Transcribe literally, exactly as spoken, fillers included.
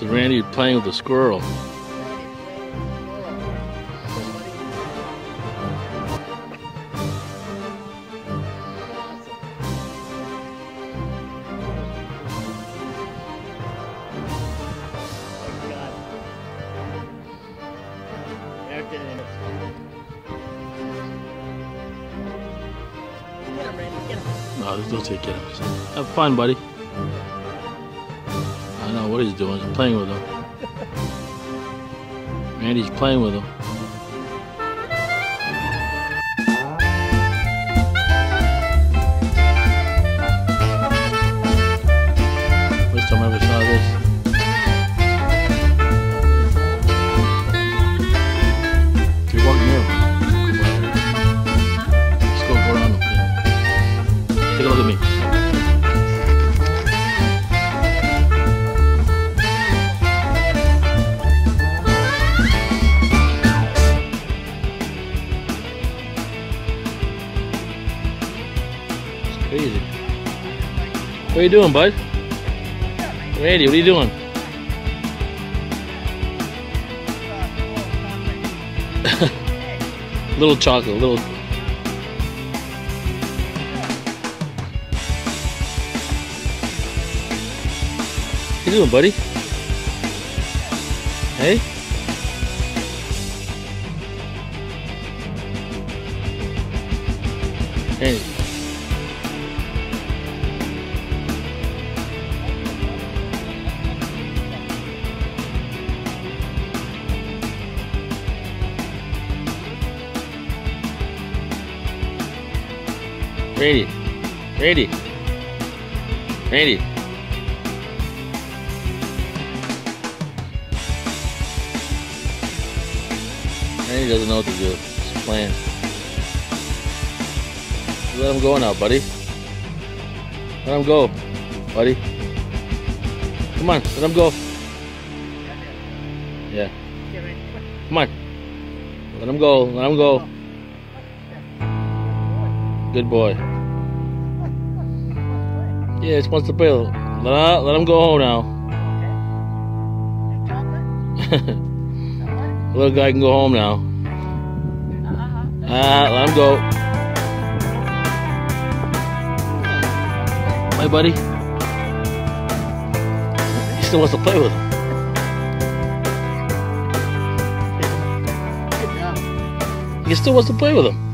Randy playing with the squirrel. No, there's no take it. Have fun, buddy. I don't know what he's doing. He's playing with him. Randy's playing with him. First time I ever saw this. You're walking here. Let's go go around him. Take a look at me. It's crazy. What are you doing, bud? Randy, what are you doing? Little chocolate, little. What you doing, buddy? Hey? Hey. Randy. Randy. Randy. Randy doesn't know what to do. He's playing. Let him go now, buddy. Let him go, buddy. Come on, let him go. Yeah. Come on. Let him go. Let him go. Good boy. Yeah, he wants to play. Let, let him go home now. Little guy can go home now. Ah, let him go. Bye, buddy. He still wants to play with him. He still wants to play with him.